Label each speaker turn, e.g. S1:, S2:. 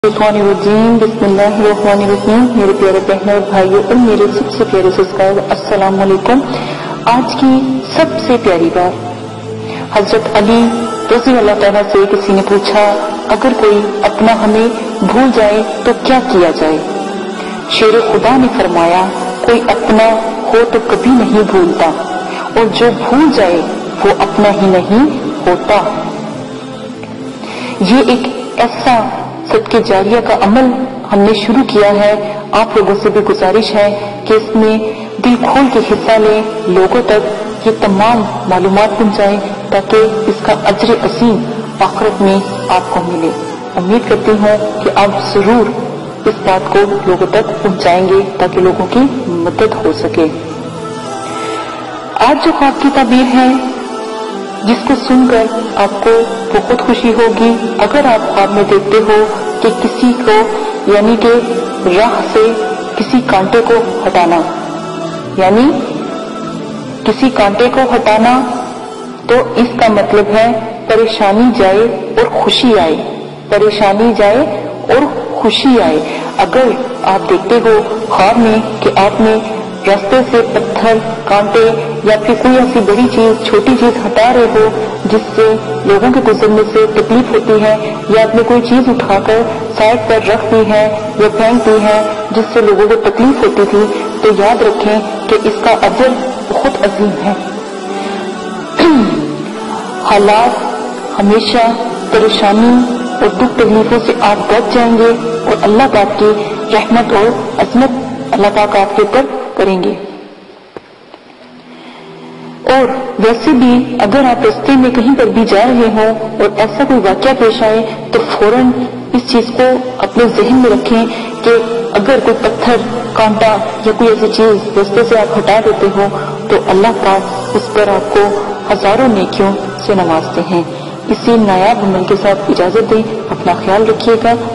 S1: बिस्मिल्लाहिर्रहमानिर्रहीम। मेरे प्यारे बहनों और भाइयों और मेरे सबसे प्यारे सब्सक्राइबर, अस्सलाम वालेकुम। आज की सबसे प्यारी बात, हजरत अली रज़ी अल्लाह तआला से किसी ने पूछा, अगर कोई अपना हमें भूल जाए तो क्या किया जाए? शेर खुदा ने फरमाया, कोई अपना हो तो कभी नहीं भूलता, और जो भूल जाए वो अपना ही नहीं होता। ये एक ऐसा सदके जारिया का अमल हमने शुरू किया है। आप लोगों से भी गुजारिश है कि इसमें दिल खोल के हिस्सा लें, लोगों तक ये तमाम मालूमात पहुंचाएं ताकि इसका अजर अजीम आखिरत में आपको मिले। उम्मीद करती हूँ कि आप जरूर इस बात को लोगों तक पहुंचाएंगे ताकि लोगों की मदद हो सके। आज जो ख्वाब की ताबीर है, जिसको सुनकर आपको बहुत खुशी होगी। अगर आप ख्वाब में देखते हो कि किसी को यानी कि राह से किसी कांटे को हटाना, यानी किसी कांटे को हटाना, तो इसका मतलब है परेशानी जाए और खुशी आए, परेशानी जाए और खुशी आए। अगर आप देखते हो ख्वाब में कि आपने रास्ते से पत्थर, कांटे या फिर कोई ऐसी बड़ी चीज, छोटी चीज हटा रहे हो जिससे लोगों के गुजरने से तकलीफ होती है, या आपने कोई चीज उठाकर साइड पर रख दी है या फेंक दी है जिससे लोगों को तकलीफ होती थी, तो याद रखें कि इसका अजर बहुत अजीम है। हालात हमेशा परेशानी और दुख तकलीफों से आप बच जाएंगे और अल्लाह पाक की रहमत और अजमत अल्लाह पाक आपके ऊपर करेंगे। और वैसे भी अगर आप रास्ते में कहीं पर भी जा रहे हो और ऐसा कोई वाकया पेश आए तो फौरन इस चीज को अपने जहन में रखें कि अगर कोई पत्थर, कांटा या कोई ऐसी चीज रास्ते से आप हटा देते हो तो अल्लाह पाक उस पर आपको हजारों नेकियों से नवाजते हैं। इसी नायाब अमल के साथ इजाजत दें। अपना ख्याल रखिएगा।